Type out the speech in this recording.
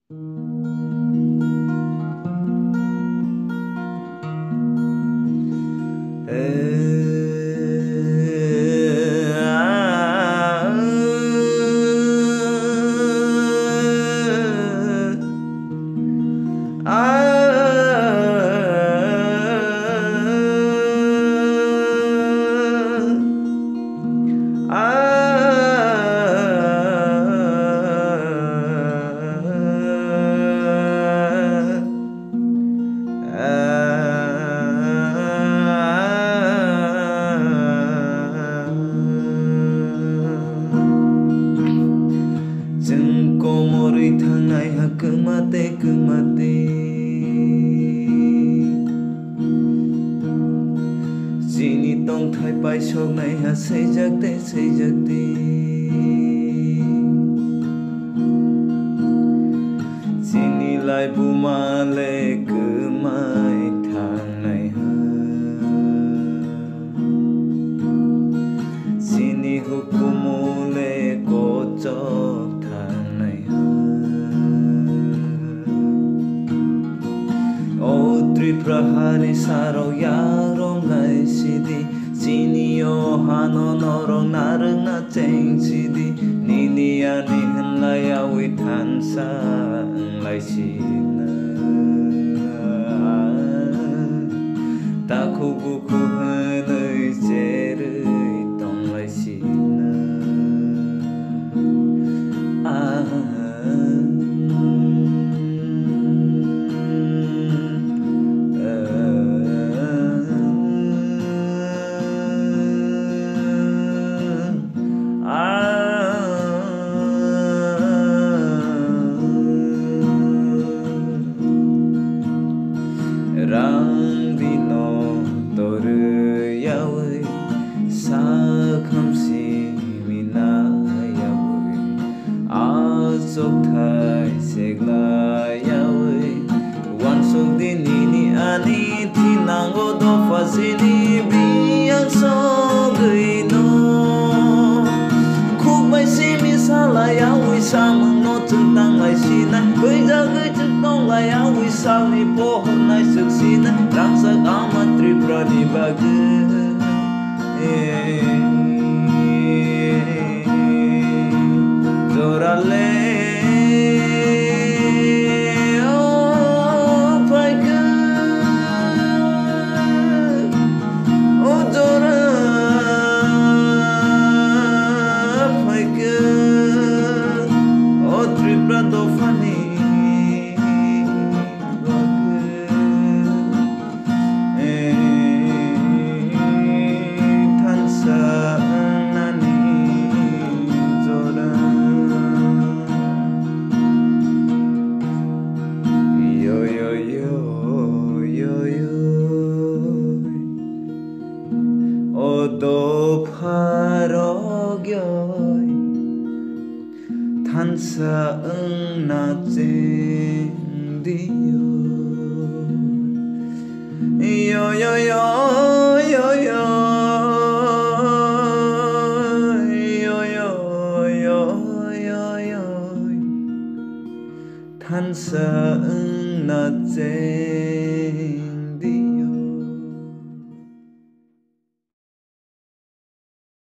Jeng komori thangnai ha kumate Jini tong thai pai sok nai ha seijakte Jini lai bumale kumai thangnai ha Jini hukumule kocok Triprahari saro yarong ngai sidi Jinio hano norong nareng na cheng sidi Nini ani henlai awi tansa lai sina Taku buku henlai jerei tong lai sina Rang dino toru yawi sakhamsi mina yawi azok thai segla yawi wansok dini ni ani thinango do fazini biang so gino khuk mai si mi sala yawi samang no tang lai sina goi ja goi tong lai yawi sal ni pohon nai suksina rangsa amat tripra di bagi Dorale Odo pharogyoi thansa eng na cheng dio yo yo yo yo yo yo yo yo yo yo thansa eng na cheng